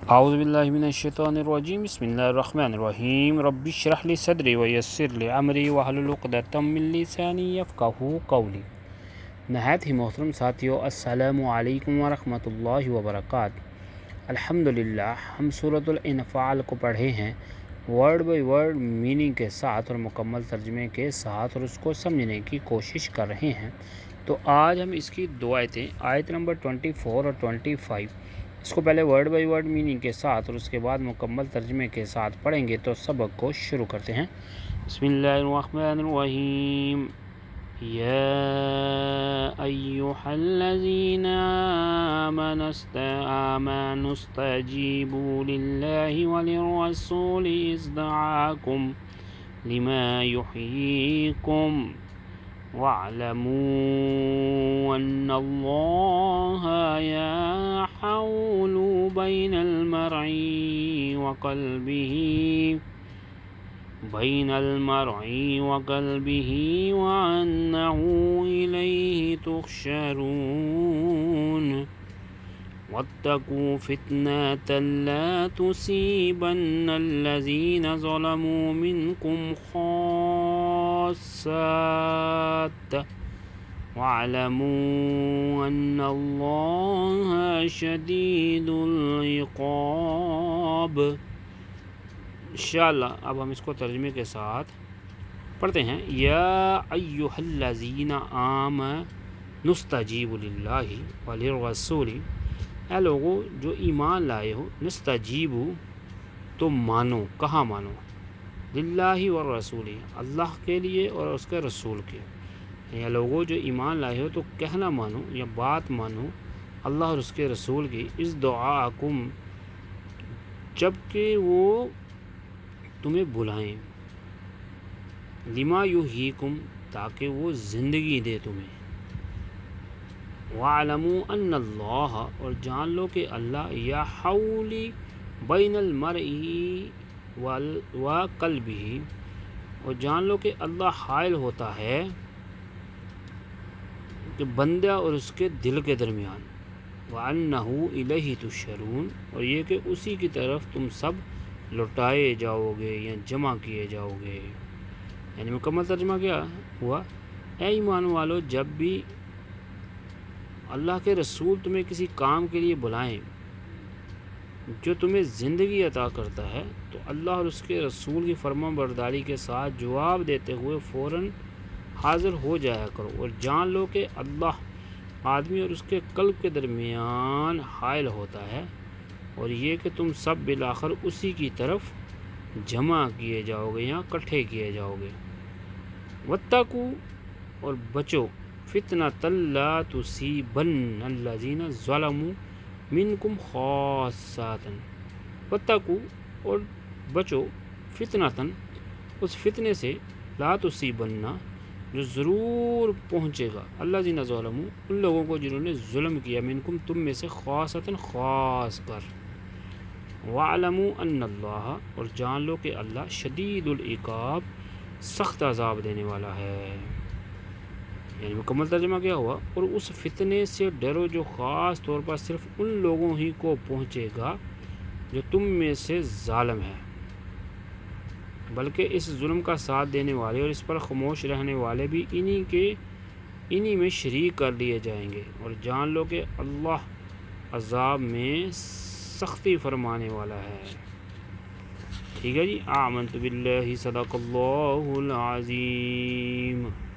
اعوذ باللہ من الشیطان الرجیم بسم اللہ الرحمن الرحیم رب اشرح لی صدری ویسر لی امری واحلل عقدۃ من لسانی یفقہوا قولی۔ نہایت ہی محترم ساتھیو، السلام علیکم ورحمۃ اللہ وبرکاتہ۔ الحمدللہ ہم سورۃ الانفال کو پڑھے ہیں ورڈ بائی ورڈ میننگ کے ساتھ اور مکمل ترجمے کے ساتھ، اور اس کو سمجھنے کی کوشش کر رہے ہیں۔ تو آج ہم اس کی دو آیتیں، آیت نمبر 24 اور 25، اس کو پہلے ورڈ بائی ورڈ میننگ کے ساتھ اور اس کے بعد مکمل ترجمے کے ساتھ پڑھیں گے۔ تو سبق کو شروع کرتے ہیں۔ بسم اللہ الرحمن الرحیم۔ یا ایہا الذین آمنوا استجیبوا للہ وللرسول اذ دعاکم لما یحییکم وَاعْلَمُوا أَنَّ اللَّهَ يَحُولُ بَيْنَ الْمَرْءِ وَقَلْبِهِ وَأَنَّهُ إِلَيْهِ تُحْشَرُونَ وَاتَّقُوا فِتْنَةً لَا تُصِيبَنَّ الَّذِينَ ظَلَمُوا مِنكُمْ خَاصَّةً وَاعْلَمُوا أَنَّ اللَّهَ شَدِيدُ الْعِقَابِ۔ انشاءاللہ اب ہم اس کو ترجمے کے ساتھ پڑھتے ہیں۔ یا ایہا الذین آمنوا استجیبوا للہ وللرسول، اے لوگو جو ایمان لائے ہو، نستجیبو تو مانو، کہاں مانو، للہ والرسول اللہ کے لیے اور اس کے رسول کے، یا لوگو جو ایمان لائے ہو تو کہنا مانو یا بات مانو اللہ اور اس کے رسول کی، اس دعاکم جب کہ وہ تمہیں بلائیں، لما یحییکم تاکہ وہ زندگی دے تمہیں، وَاعْلَمُوا أَنَّ اللَّهَ اور جان لو کہ اللہ یحول بین المرء وقلبہ اور جان لو کہ اللہ حائل ہوتا ہے کہ بندہ اور اس کے دل کے درمیان، وَأَنَّهُ إِلَيْهِ تُحْشَرُونَ اور یہ کہ اسی کی طرف تم سب لوٹائے جاؤ گے یا جمع کیے جاؤ گے۔ یعنی مکمل ترجمہ کیا ہوا؟ اے ایمان والو، جب بھی اللہ کے رسول تمہیں کسی کام کے لیے بلائیں جو تمہیں زندگی عطا کرتا ہے، تو اللہ اور اس کے رسول کی فرما برداری کے ساتھ جواب دیتے ہوئے فوراً حاضر ہو جایا کرو، اور جان لو کہ اللہ آدمی اور اس کے قلب کے درمیان حائل ہوتا ہے، اور یہ کہ تم سب بالآخر اسی کی طرف جمع کیے جاؤ گے یا اکٹھے کیے جاؤ گے۔ واتقوا اور بچو، فتنۃ لا تصیبن الذین ظلموا منکم خاصۃ، واتقوا اور بچو، فتنۃ اس فتنے سے، لا تصیبن جو ضرور پہنچے گا، الذین ظلموا ان لوگوں کو جنہوں نے ظلم کیا، منکم تم میں سے، خاصۃ خاص کر، وَاعْلَمُوا أَنَّ اللَّهَ اور جان لو کہ اللہ شدید العقاب سخت عذاب دینے والا ہے۔ یعنی مکمل ترجمہ کیا ہوا؟ اور اس فتنے سے ڈرو جو خاص طور پر صرف ان لوگوں ہی کو پہنچے گا جو تم میں سے ظالم ہے، بلکہ اس ظلم کا ساتھ دینے والے اور اس پر خاموش رہنے والے بھی انہی میں شریک کر لیے جائیں گے، اور جان لو کہ اللہ عذاب میں سختی فرمانے والا ہے۔ ٹھیک ہے جی، آمنت باللہ، صدق اللہ العظیم۔